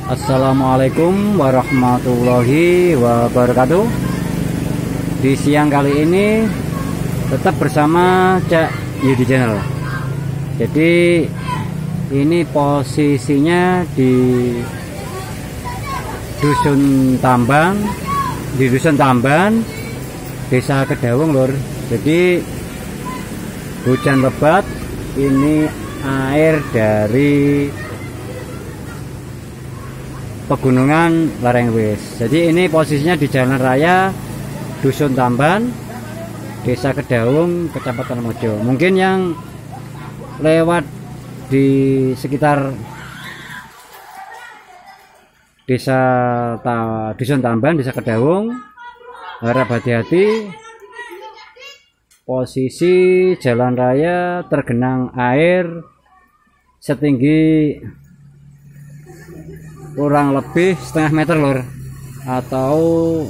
Assalamualaikum warahmatullahi wabarakatuh. Di siang kali ini tetap bersama Cak Yudi Channel. Jadi ini posisinya di Dusun Tamban, Desa Kedawung lur. Jadi hujan lebat, ini air dari pegunungan Larengwis. Jadi ini posisinya di jalan raya Dusun Tamban, Desa Kedawung, Kecamatan Mojo. Mungkin yang lewat di sekitar Dusun Tamban, Desa Kedawung, harap hati-hati. Posisi jalan raya tergenang air setinggi kurang lebih setengah meter lur, atau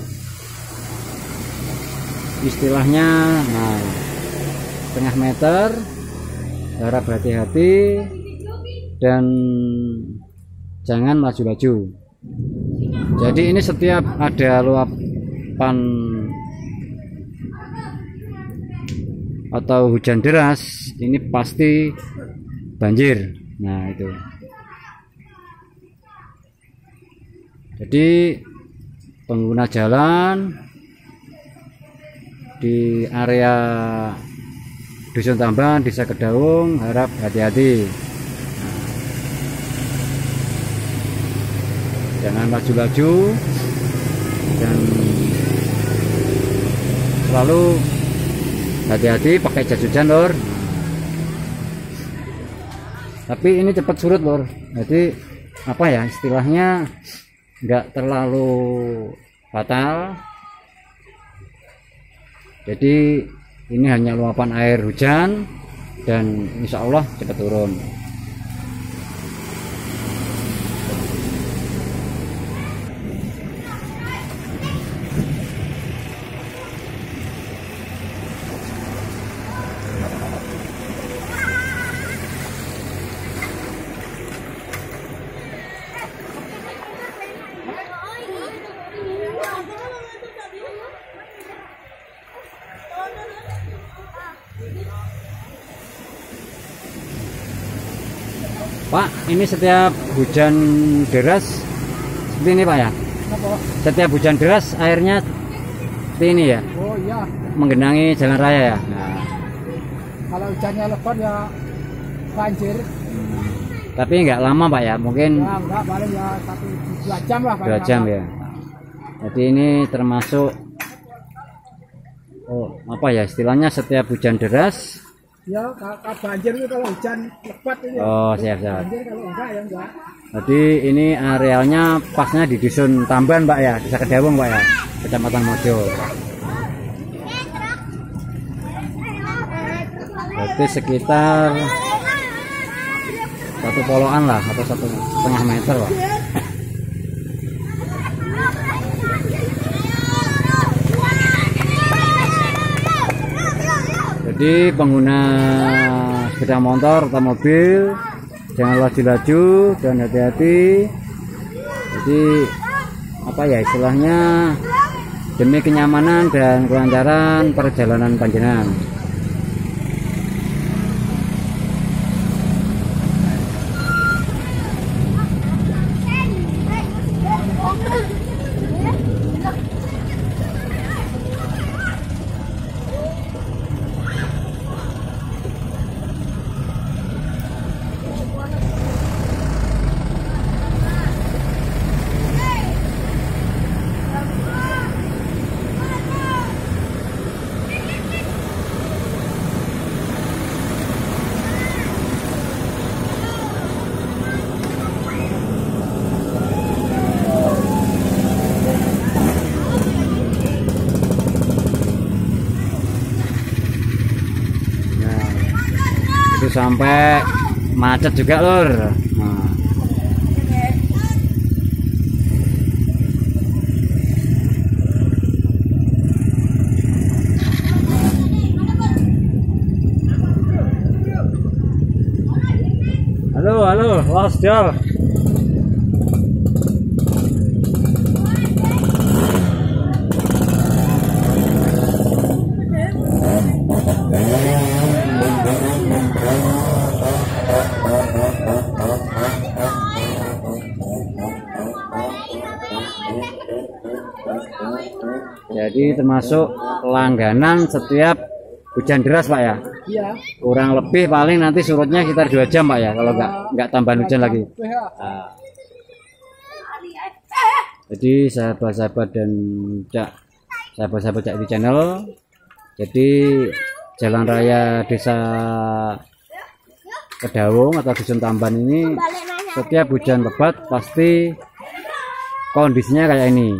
istilahnya setengah meter. Harap hati-hati dan jangan laju-laju. Jadi ini setiap ada luapan atau hujan deras ini pasti banjir. Nah itu. Jadi pengguna jalan di area Dusun Tamban, Desa Kedawung harap hati-hati. Jangan laju-laju dan selalu hati-hati pakai jas hujan lor. Tapi ini cepat surut lor. Jadi apa ya istilahnya, nggak terlalu fatal. Jadi ini hanya luapan air hujan dan insya Allah cepat turun. Pak, ini setiap hujan deras seperti ini Pak ya? Apa? Setiap hujan deras airnya seperti ini ya? Oh iya. Menggenangi jalan raya ya? Nah. Kalau hujannya lebat ya banjir. Tapi nggak lama Pak ya? Mungkin ya, enggak, paling ya 1-2 jam lah. 2 jam ya? Jadi ini termasuk apa ya istilahnya, setiap hujan deras ya banjir itu kalau hujan lebat ini. Oh siap. Banjir, kalau enggak ya enggak. Jadi ini arealnya pasnya di Dusun Tamban Pak ya, Desa Kedawung Pak ya, Kecamatan Mojo. Berarti sekitar 1 poloan lah, atau 1,5 meter Pak. Jadi pengguna sepeda motor atau mobil jangan laju-laju dan hati-hati. Jadi apa ya istilahnya, demi kenyamanan dan kelancaran perjalanan panjenengan. Itu sampai macet juga lur. Nah. Halo, Los Jol. Jadi termasuk langganan setiap hujan deras Pak ya. Iya. Kurang lebih paling nanti surutnya sekitar 2 jam Pak ya, kalau nggak tambahan hujan lagi. Nah. Jadi sahabat-sahabat dan sahabat-sahabat Cak Yudi Channel, jadi jalan raya desa Kedawung atau Dusun Tamban ini setiap hujan lebat pasti kondisinya kayak ini.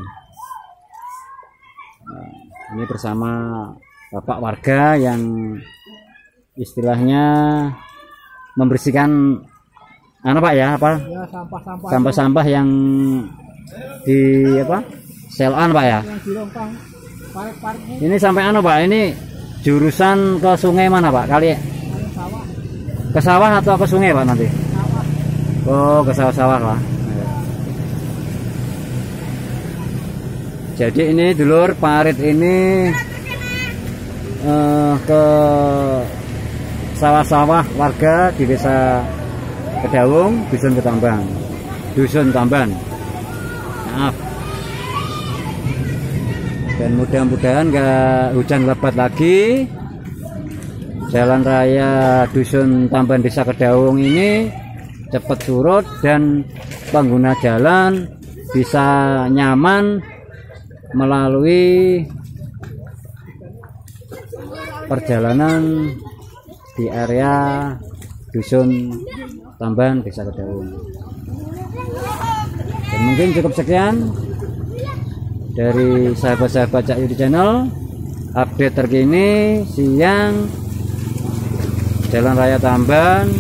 Nah, ini bersama bapak warga yang istilahnya membersihkan Pak ya, apa? Ya, sampah-sampah yang di apa? Selan Pak ya. Yang di longkang parek-parek. Ini sampai Pak, ini jurusan ke sungai mana Pak? Kali Sawah. ke sawah atau ke sungai Pak nanti? Sawah. Oh, ke sawah-sawah Pak. Jadi ini dulur parit ini ke sawah-sawah warga di desa Kedawung, Dusun Ketambang, Dusun Tamban. Maaf. Dan mudah-mudahan nggak hujan lebat lagi. Jalan raya Dusun Tamban Desa Kedawung ini cepat surut dan pengguna jalan bisa nyaman melalui perjalanan di area Dusun Tamban Desa Kedawung. Dan mungkin cukup sekian dari sahabat-sahabat Cak Yudi Channel, update terkini siang Jalan Raya Tamban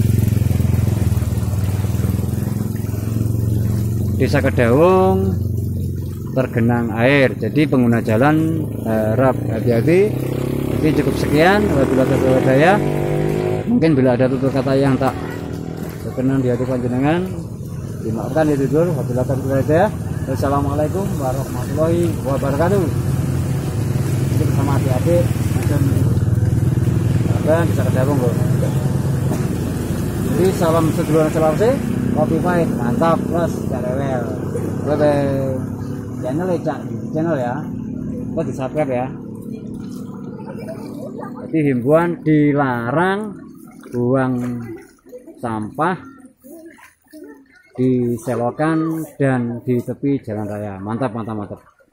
Desa Kedawung tergenang air. Jadi pengguna jalan harap hati-hati. Jadi cukup sekian. Wabillahi taufiq wal hidayah. Mungkin bila ada tutur kata yang tak berkenan di hati panjenengan, dimaafkan ya jujur. Wabillahi taufiq wal hidayah. Wassalamualaikum warahmatullahi wabarakatuh. Jadi bersama adik-adik dan bisa Kedawung kok. Jadi salam sedulur Sulawesi, kopi pahit, mantap, plus gak rewel. Channel ya Cak, channel ya. Kok di subscribe ya. Jadi himbauan dilarang buang sampah di selokan dan di tepi jalan raya. Mantap, mantap, mantap.